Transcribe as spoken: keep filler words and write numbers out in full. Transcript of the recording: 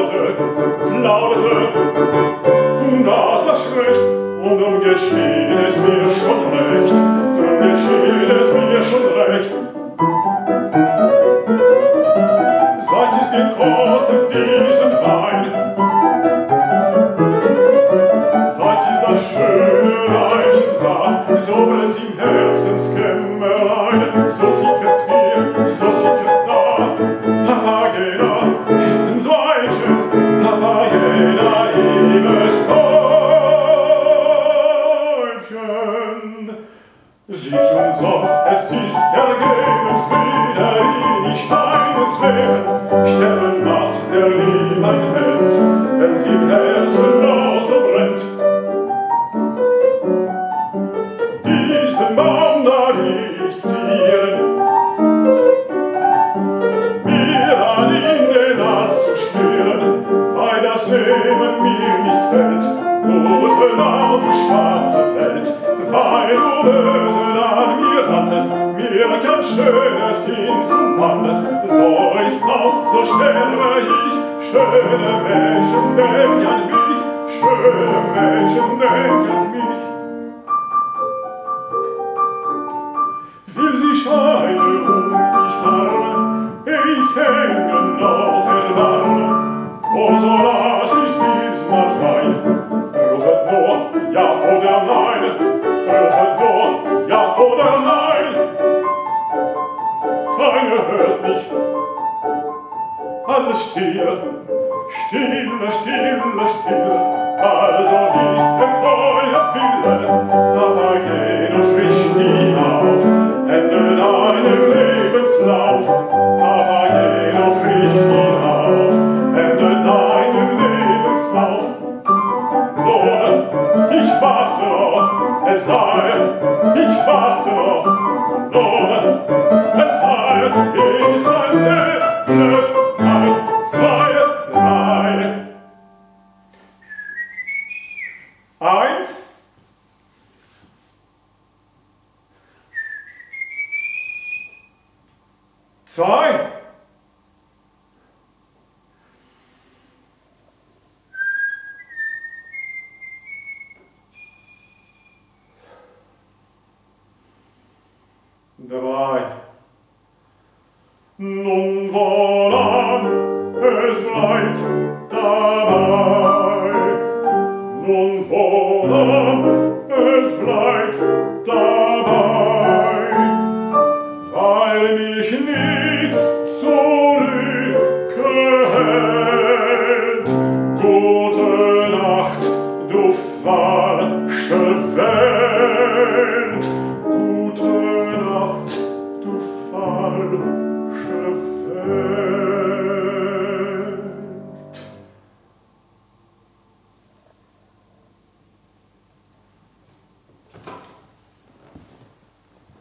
plauderte, plauderte. Das war schlecht, und drum geschehen es mir schon recht, drum geschehen es mir schon recht. Seit ich gekostet diesen Wein, seit ich das schöne Weibchen sah, so brennt's im Herzenskämmerlein, so zieht's mir, so zieht's da. Papagena, Herzensweibchen, Papagena, liebes Weibchen. Siehst umsonst, es ist vergebens, weder wenig deines Lebens, sterben macht der Liebe ein Held, wenn sie im Herzen noch so brennt. Diesen Baum da will ich ziehen, mir an in den Hals zu stieren, weil das Leben mir missfällt. Gute Nacht, du schwarze Welt, weil du böse an mir randest, mir kein schönes Kind zum Mannes. So ist aus, so sterbe ich, schöne Mädchen, denk an mich, schöne Mädchen, denk an mich. Will sie scheine um mich harren, ich hänge noch erbarmen, wo so lass ich diesmal sein? Rufet nur ja oder nein, rufet nur ja oder nein. Keiner hört mich, alles still, stille, stille, stille. Also ist es euer Wille, Papageno, frisch hinauf, Ende deinem Lebenslauf. Papageno, frisch hinauf, Ende deinem Lebenslauf. Nur, ich warte noch, es sei, ich warte noch, nur, es sei, ist ein Zählet, ein, zwei, drei. Eins, zwei, drei. Nun wohlan, es bleibt dabei. Nun wohlan, es bleibt dabei.